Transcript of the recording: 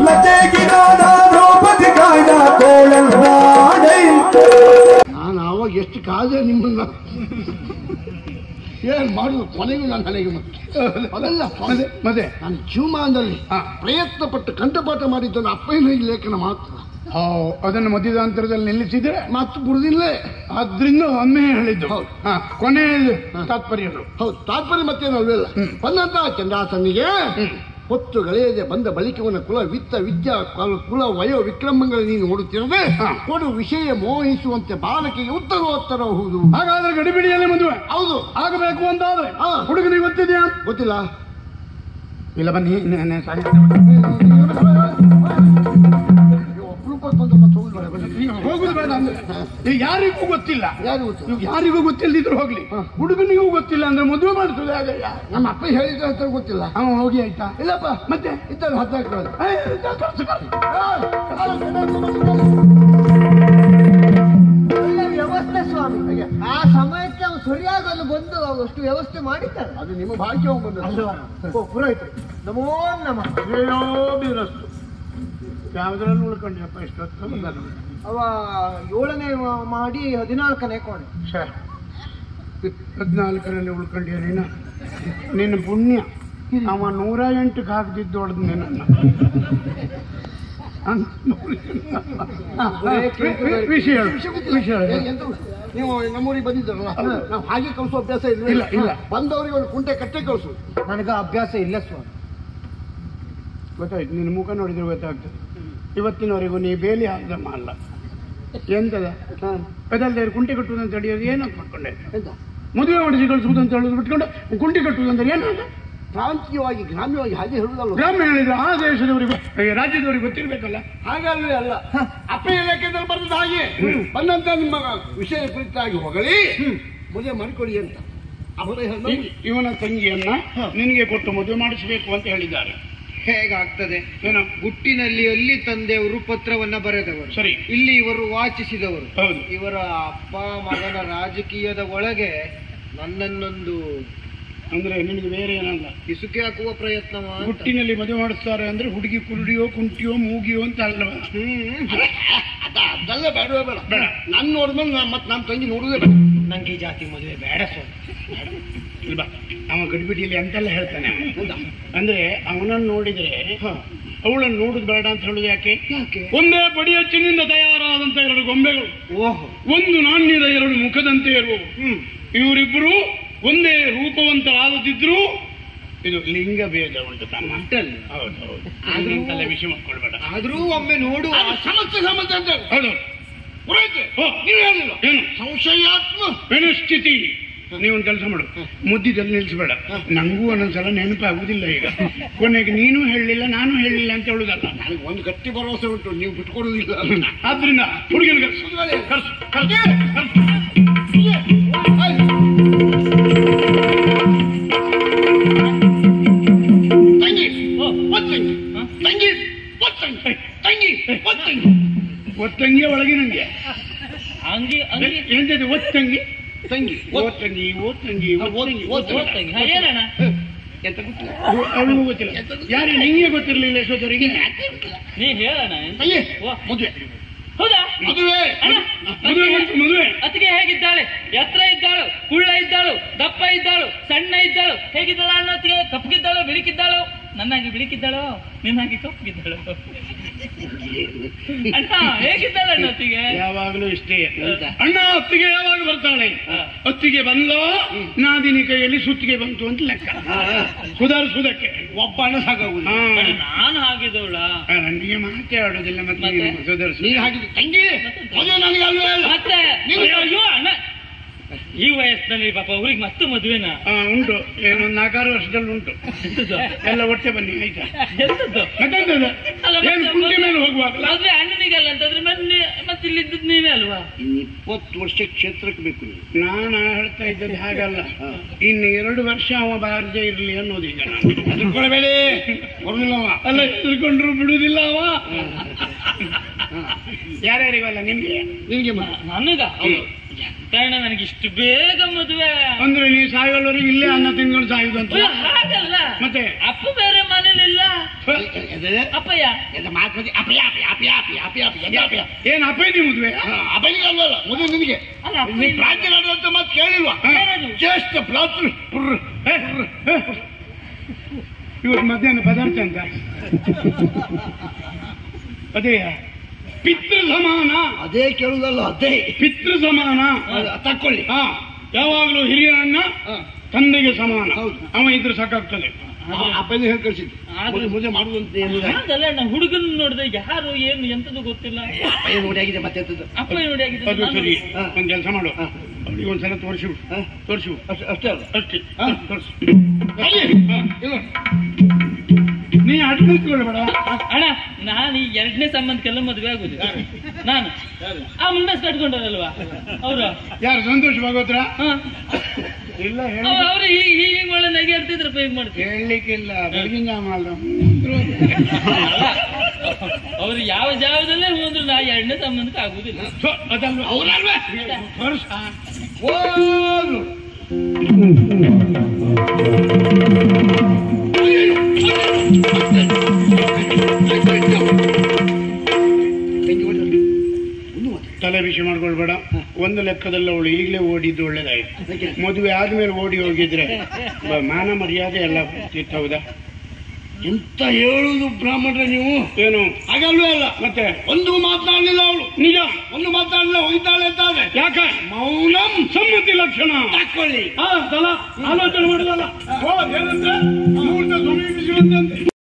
ನಾನು ಆವಾಗ ಎಷ್ಟು ಕಾದೆ ನಿಮ್ಮನ್ನ ಏನ್ ಮಾಡುದು ಕೊನೆಗೂ ನಾನು ನನಗೆ ಅದಲ್ಲ ಮತ್ತೆ ನಾನು ಜೀವಮಾನದಲ್ಲಿ ಪ್ರಯತ್ನ ಪಟ್ಟು ಕಂಠಪಾಠ ಮಾಡಿದ್ದನ್ನು ಅಪ್ಪಯ್ಯನ ಲೇಖನ ಮಾತ್ರ ಅದನ್ನು ಮಧ್ಯದಾಂತರದಲ್ಲಿ ನಿಲ್ಲಿಸಿದ್ರೆ ಮತ್ತು ಬುಡುದಿಲ್ಲ. ಆದ್ರಿಂದ ಒಮ್ಮೆ ಹೇಳಿದ್ದು ಕೊನೆಯ ತಾತ್ಪರ್ಯ. ಹೌದು, ತಾತ್ಪರ್ಯ ಮತ್ತೇನಲ್ವಲ್ಲ. ಬಂದಂತ ಚಂದ್ರಾಸನಿಗೆ ಹೊತ್ತು ಗಳೆಯದೆ ಬಂದ ಬಳಿಕವನ್ನ ಕುಲ ವಿತ್ತ ವಿದ್ಯಾ ಕುಲ ವಯೋ ವಿಕ್ರಮಗಳು ನೀನು ನೋಡುತ್ತಿರದೆ ಕೊಡು ವಿಷಯ ಮೋಹಿಸುವಂತೆ ಬಾಲಕಿಗೆ ಉತ್ತರೋತ್ತರಬಹುದು. ಹಾಗಾದ್ರೆ ಗಡಿಬಿಡಿಯಲ್ಲಿ ಮದುವೆ ಹೌದು ಆಗಬೇಕು ಅಂತಾದ್ರೆ ಹುಡುಗನಿಗೆ ಗೊತ್ತಿದೆಯಾ? ಗೊತ್ತಿಲ್ಲ. ಇಲ್ಲ ಬನ್ನಿ, ಹೋಗುದು ಬೇಡ ಅಂದ್ರೆ ಯಾರಿಗೂ ಗೊತ್ತಿಲ್ಲ, ಯಾರಿಗೂ ಗೊತ್ತಿಲ್ಲದಿದ್ರು ಹೋಗ್ಲಿ, ಹುಡುಗನಿಗೂ ಗೊತ್ತಿಲ್ಲ ಅಂದ್ರೆ ಮದುವೆ ಮಾಡ್ತದೆ. ಹಾಗೆ ನಮ್ಮ ಅಪ್ಪ ಹೇಳಿದ ಗೊತ್ತಿಲ್ಲ. ಹೋಗಿ ಆಯ್ತಾ? ಇಲ್ಲಪ್ಪ, ಮತ್ತೆ ಇದ್ದಲ್ಲಿ 14 ವ್ಯವಸ್ಥೆ ಸ್ವಾಮಿ. ಆ ಸಮಯಕ್ಕೆ ಅವ್ನು ಸರಿಯಾಗಲು ಬಂದು ಅಷ್ಟು ವ್ಯವಸ್ಥೆ ಮಾಡಿದ್ದಾರೆ. ಅದು ನಿಮ್ಮ ಭಾಗ್ಯ ಬಂದು ಪುರೋಹಿತರು ನಮೋ ನಮಃ. ಯಾವ್ದ್ರಲ್ಲಿ ಉಳ್ಕೊಂಡ್ಯಪ್ಪ ಇಷ್ಟೊತ್ತು? ಅವ 7ನೇ ಮಾಡಿ 14ನೇ ಕೋಣೆ. 14ರಲ್ಲಿ ಉಳ್ಕೊಂಡ್ಯ ನೀನು? ನಿನ್ನ ಪುಣ್ಯ. ಅವ 108ಕ್ಕೆ ಹಾಕ್ದಿದ್ದು ಹೊಡೆದು ನಿನ್ನ ವಿಷಯ. ನೀವು ನಮ್ಮೂರಿಗೆ ಬಂದಿದ್ದಾರಲ್ಲ, ನಾವು ಹಾಗೆ ಕಳಿಸೋ ಅಭ್ಯಾಸ ಇಲ್ಲ. ಬಂದವರಿಗೆ ಒಂದು ಕುಂಟೆ ಕಟ್ಟೆ ಕಳಿಸು. ನನಗೆ ಅಭ್ಯಾಸ ಇಲ್ಲ ಸ್ವಾಮಿ. ಗೊತ್ತಾಯ್ತು, ನಿನ್ನ ಮುಖ ನೋಡಿದ್ರೆ ಗೊತ್ತಾಗ್ತದೆ. ಇವತ್ತಿನವರೆಗೂ ನೀ ಬೇಲಿ ಹಾಕ್ದಮ್ಮ ಅಲ್ಲ. ಎಂತದ ಪೆದಲ್ದೇವ್ರು ಕುಂಟೆ ಕಟ್ಟುವುದಂತ ಹೇಳಿಯೋದು ಏನಂತ ಮಾಡ್ಕೊಂಡೆ? ಮದುವೆ ಮಾಡಿಸಿ ಕಳಿಸುವುದಂತ ಹೇಳೋದು ಬಿಟ್ಕೊಂಡು ಕುಂಟೆ ಕಟ್ಟುವುದಂತ ಏನು? ಪ್ರಾಂತೀಯವಾಗಿ ಗ್ರಾಮ್ಯವಾಗಿ ಹಾಗೆ ಹೇಳುವುದಲ್ಲ. ಗ್ರಾಮ್ಯ ಹೇಳಿದ್ರೆ ಆ ದೇಶದವರಿಗೆ ರಾಜ್ಯದವರಿಗೆ ಗೊತ್ತಿರ್ಬೇಕಲ್ಲ. ಹಾಗಾದ್ರೆ ಅಲ್ಲ, ಅಪ್ಪಯ್ಯ ಲೇಖನದಲ್ಲಿ ಬರ್ತದೆ ಹಾಗೆ. ಬಂದಂತ ನಿಮ್ಮ ವಿಷಯ ಕುರಿತಾಗಿ ಹೊಗಳಿ ಮದುವೆ ಮಾಡಿಕೊಳ್ಳಿ ಅಂತ ಅವರೇ ಹೇಳಿ ಇವನ ತಂಗಿಯನ್ನ ನಿನಗೆ ಕೊಟ್ಟು ಮದುವೆ ಮಾಡಿಸಬೇಕು ಅಂತ ಹೇಳಿದ್ದಾರೆ. ಹೇಗಾಗ್ತದೆ? ಏನೋ ಗುಟ್ಟಿನಲ್ಲಿ ಅಲ್ಲಿ ತಂದೆಯವರು ಪತ್ರವನ್ನ ಬರೆದವರು, ಸರಿ, ಇಲ್ಲಿ ಇವರು ವಾಚಿಸಿದವರು. ಹೌದು. ಇವರ ಅಪ್ಪ ಮಗನ ರಾಜಕೀಯದ ಒಳಗೆ ನನ್ನನ್ನೊಂದು ಅಂದ್ರೆ ನಿನಗೆ ಬೇರೆ ಏನಲ್ಲ, ಇಸುಕೆ ಹಾಕುವ ಪ್ರಯತ್ನ. ಗುಟ್ಟಿನಲ್ಲಿ ಮದುವೆ ಮಾಡಿಸ್ತಾರೆ ಅಂದ್ರೆ ಹುಡುಗಿ ಕುರುಡಿಯೋ ಕುಂಟಿಯೋ ಮೂಗಿಯೋ ಅಂತ ಅಲ್ವ? ಅದೆಲ್ಲ ಬೇಡವೇ ಬೇಡ. ನಾನು ನೋಡಿದ್ಮೇಲೆ ಮತ್ತೆ ನಮ್ಮ ತಂಗಿ ನೋಡುದೇ ಬೇಡ. ನಂಗೆ ಈ ಜಾತಿ ಮದುವೆ ಬೇಡ ಸ್ವಾಮಿ. ಇಲ್ವಾ, ಅವ ಗಡಿಬಿಡಿಯಲ್ಲಿ ಅಂತೆಲ್ಲ ಹೇಳ್ತಾನೆ. ಅಂದ್ರೆ ಅವನನ್ನು ನೋಡಿದ್ರೆ ಅವಳನ್ನು ನೋಡುದು ಬೇಡ ಅಂತ ಹೇಳುದು ಯಾಕೆ? ಒಂದೇ ಪಡಿಯಚ್ಚಿನಿಂದ ತಯಾರಾದಂತ 2 ಗೊಂಬೆಗಳು, ಒಂದು ನಾಣ್ಯದ 2 ಮುಖದಂತೆ ಇರುವವು. ಇವರಿಬ್ಬರು ಒಂದೇ ರೂಪವಂತರಾಗದಿದ್ರು ಇದು ಲಿಂಗ ಭೇದ ಉಂಟು ತಮ್ಮ. ಹೌದು, ವಿಷಯ ಮಾಡ್ಕೊಳ್ಬೇಡ. ಆದ್ರೂ ಒಮ್ಮೆ ನೋಡುವ ಸಮಸ್ಯೆ ಅಂತ. ಹೌದು, ನೀವು ಹೇಳಿಲ್ಲ ಏನು ಸಂಶಯಾತ್ಮ ಸ್ಥಿತಿ. ನೀವೊಂದು ಕೆಲಸ ಮಾಡು, ಮುದ್ದಿದಲ್ಲಿ ನಿಲ್ಲಿಸಬೇಡ. ನಂಗೂ ಒಂದೊಂದ್ಸಲ ನೆನಪಾಗುವುದಿಲ್ಲ. ಈಗ ಕೊನೆಗೆ ನೀನು ಹೇಳಲಿಲ್ಲ ನಾನು ಹೇಳಲಿಲ್ಲ ಅಂತ ಹೇಳುದಲ್ಲ. ನನಗೆ ಒಂದು ಗಟ್ಟಿ ಭರವಸೆ ಉಂಟು, ನೀವು ಬಿಟ್ಕೊಡುವುದಿಲ್ಲ. ಆದ್ರಿಂದ ಹುಡುಗಿನ ಒತ್ತಂಗಿ ಒಳಗಿನಂಗೆ ಎಂತದ್ದು ಒತ್ತಂಗಿ ತಂಗಿ ಓದ್ತಂಗಿ ಓದ್ತಂಗಿ ಓದ್ತಂಗಿ ಏನಣ್ಣ ಎಂತ ಗೊತ್ತಿಲ್ಲ, ಅವಳಿಗೂ ಗೊತ್ತಿಲ್ಲ. ಯಾರು ನಿಂಗೆ ಗೊತ್ತಿರಲಿಲ್ಲ ಯಶೋಧರಿಗೆ? ನೀ ಹೇಳಣ್ಣ. ಮದುವೆ ಹೌದಾ? ಮದುವೆ ಮದುವೆ ಅತ್ತಿಗೆ ಹೇಗಿದ್ದಾಳೆ? ಎತ್ತರ ಇದ್ದಾಳು, ಕುಳ್ಳ ಇದ್ದಾಳು, ದಪ್ಪ ಇದ್ದಾಳು, ಸಣ್ಣ ಇದ್ದಾಳು, ಹೇಗಿದ್ದಾಳ ಅಣ್ಣ? ಅತ್ತಿಗೆ ಕಪ್ಪಗಿದ್ದಾಳು, ಬಿಳಿಕಿದ್ದಾಳು? ನನ್ನಾಗಿ ಬಿಳಿಕಿದ್ದಾಳು, ನಿನ್ನಾಗಿ ಕಪ್ಪಗಿದ್ದಾಳು? ಅಣ್ಣ ಹೇಗಿದ್ದಾಳೆ ಅಣ್ಣ ಅತ್ತಿಗೆ? ಯಾವಾಗಲೂ ಇಷ್ಟೇ ಅಣ್ಣ. ಅತ್ತಿಗೆ ಯಾವಾಗ ಬರ್ತಾಳೆ? ಅತ್ತಿಗೆ ಬಂದ ನಾದಿನಿ ಕೈಯಲ್ಲಿ ಸುತ್ತಿಗೆ ಬಂತು ಅಂತ ಲೆಕ್ಕ. ಸುಧಾರಿಸುವುದಕ್ಕೆ ಒಬ್ಬ ಅಣ್ಣ ಸಾಕಾಗುವುದು. ನಾನು ಹಾಗಿದ್ದವಳ? ನನಗೆ ಮಾತೇ ಆಡೋದಿಲ್ಲ. ಮತ್ತೆ ಸುಧಾರಿಸ ನೀನು ಹಾಗಿದ್ದು ತಂಗಿ ನನಗೆ ಅಲ್ವೇ ಅಲ್ಲ. ಮತ್ತೆ ಅಯ್ಯೋ ಅಣ್ಣ, ಈ ವಯಸ್ಸಿನಲ್ಲಿ ಪಾಪ ಅವ್ರಿಗೆ ಮತ್ತೆ ಮದುವೆನಾ? ಉಂಟು, ಏನೊಂದು 4-6 ವರ್ಷದಲ್ಲಿ ಉಂಟು. ಎಲ್ಲ ಒಟ್ಟೆ ಬನ್ನಿ ಆಯ್ತಾ? ಏನು ಕುಂಟೆ ಮೇಲೆ ಹೋಗುವಾಗ ಮದುವೆ ಅಣ್ಣನಿಗಲ್ಲ ಅಂತಂದ್ರೆ ಮತ್ತೆ ಇಲ್ಲಿದ್ದು ನೀವೇ ಅಲ್ವಾ? 20 ವರ್ಷ ಕ್ಷೇತ್ರಕ್ಕೆ ಬೇಕು. ನಾನು ಹೇಳ್ತಾ ಇದ್ದದ್ದು ಹಾಗಲ್ಲ, ಇನ್ನು 2 ವರ್ಷ ಅವ ಬಾರದೆ ಇರ್ಲಿ ಅನ್ನೋದು. ಈಗ ಹೆದರ್ಕೊಳ್ಬೇಡಿ, ಬರುದಿಲ್ಲವ. ಅಲ್ಲ, ಹೆದರ್ಕೊಂಡ್ರು ಬಿಡುವುದಿಲ್ಲ ಅವ. ಯಾರ್ಯಾರಿಗಲ್ಲ? ನಿಮ್ಗೆ ನನಗ ಕಾರಣ ನನಗೆ ಇಷ್ಟು ಬೇಗ ಮದುವೆ ಅಂದ್ರೆ ನೀವು ಸಾಯೋವರೆಗೆ ಇಲ್ಲೇ ಅನ್ನ ತಿನ್ಕೊಂಡು ಸಾಯುದು ಅಂತ? ಹಾಗಲ್ಲ, ಮತ್ತೆ ಅಪ್ಪ ಬೇರೆ ಮನೇಲಿಲ್ಲ, ಅಪ್ಪಯ್ಯ ಏನ್ ಅಪೇದಿ ಮದುವೆ ಅಪನಿಗೆ ಅಲ್ವಲ್ಲ ಮದುವೆ ನಿನಗೆ ಅಲ್ಲ ಅಪ್ಪ ನೀನ್ ಪ್ರಾಚ್ಯ ನಡೆದಂತ ಮಾತು ಕೇಳಿಲ್ವಾ ಏನದು? ಜ್ಯೇಷ್ಠ ಪ್ರಾತೃ ಇವತ್ತು ಮಧ್ಯಾಹ್ನ ಪದಾರ್ಥ ಅಂತ ಅದೇ ಪಿತೃ ಸಮಾನ. ಅದೇ ಕೇಳುದಲ್ಲ ಅದೇ ಪಿತೃ ಸಮಾನ ತಕ್ಕೊಳ್ಳಿ. ಯಾವಾಗ್ಲೂ ಹಿರಿಯರನ್ನ ತಂದೆಗೆ ಸಮಾನ. ಹೌದು. ಅವ ಇದ್ರೆ ಸಾಕಾಗ್ತದೆ. ಅಪ್ಪನೇ ಹೇಳಿ ಕಳಿಸಿದ್ದು ಮದುವೆ ಮಾಡುವಂತ ಏನಿದೆ. ಅದಲ್ಲ ನಾ ಹುಡುಗನ ನೋಡಿದ್ರೆ ಯಾರು ಏನು ಎಂತದ್ದು ಗೊತ್ತಿಲ್ಲ. ಅಪ್ಪ ನೋಡಿ ಆಗಿದೆ ಮತ್ತೆ ಎಂತದ್ದು? ಅಪ್ಪ ನೋಡಿ ಆಗಿದೆ. ಅದು ಸರಿ. ಹಾ. ಒಂದ್ ಕೆಲಸ ಮಾಡು, ಅವಳಿಗೆ ಒಂದ್ಸಲ ತೋರಿಸು. ಅಷ್ಟೇ ಅಲ್ಲ ಅಷ್ಟೇ ತೋರಿಸು. ಇಲ್ಲ ನೀ ಅಡ್ಡ ನಿಂತ್ಕೊಳ್ಬೇಡ. ಅಣ್ಣ ನಾನು ಈ 2ನೇ ಸಂಬಂಧಕ್ಕೆಲ್ಲ ಮದುವೆ ಆಗುದು. ನಾನು ಆ ಮುಂಡಸ್ ಕಟ್ಕೊಂಡಾರಲ್ವಾ ಅವರು ಯಾರು ಸಂತೋಷ ಭಾಗವತ್ರ? ಇಲ್ಲ ಅವ್ರು ಹೀಗೆ ಒಳ್ಳೆ ನಗೆ ಆಡ್ತಿದ್ರಪ್ಪ ಹೇಗ್ ಮಾಡ್ತೀವಿ ಹೇಳಲಿಕ್ಕಿಲ್ಲ. ಬೆಳಗಿನ ಜಾವ ಅವ್ರು ಯಾವ ಜಾವದಲ್ಲೇ ಹೋದ್ರು ನಾ 2ನೇ ಸಂಬಂಧಕ್ಕೆ ಆಗುದಿಲ್ಲ. ಅದಲ್ವ ಅವರಲ್ವೇ ತಲೆ ಬಿಸಿ ಮಾಡ್ಕೊಳ್ಬೇಡ. ಒಂದು ಲೆಕ್ಕದಲ್ಲಿ ಅವಳು ಈಗಲೇ ಓಡಿದ್ದು ಒಳ್ಳೇದಾಯ್ತು. ಮದುವೆ ಆದ್ಮೇಲೆ ಓಡಿ ಹೋಗಿದ್ರೆ ಮಾನ ಮರ್ಯಾದೆ ಎಲ್ಲ ಹೌದಾ? ಎಂತ ಹೇಳುದು ಬ್ರಾಹ್ಮಣರೇ ನೀವು? ಏನು ಹಾಗಲ್ವೇ ಅಲ್ಲ. ಮತ್ತೆ ಒಂದು ಮಾತನಾಡಲಿಲ್ಲ ಅವಳು. ನಿಜ ಒಂದು ಮಾತಾಡಲಿಲ್ಲ, ಹೋಗಿದ್ದಾಳೆ ಅಂತಾದ್ರೆ ಯಾಕ? ಮೌನಂ ಸಮ್ಮತಿ ಲಕ್ಷಣ. ತಕ್ಕೊಳ್ಳಿ. ಆಲೋಚನೆ ಮಾಡಿದಲ್ಲ. ಸಮೀಪಿಸುವಂತೆ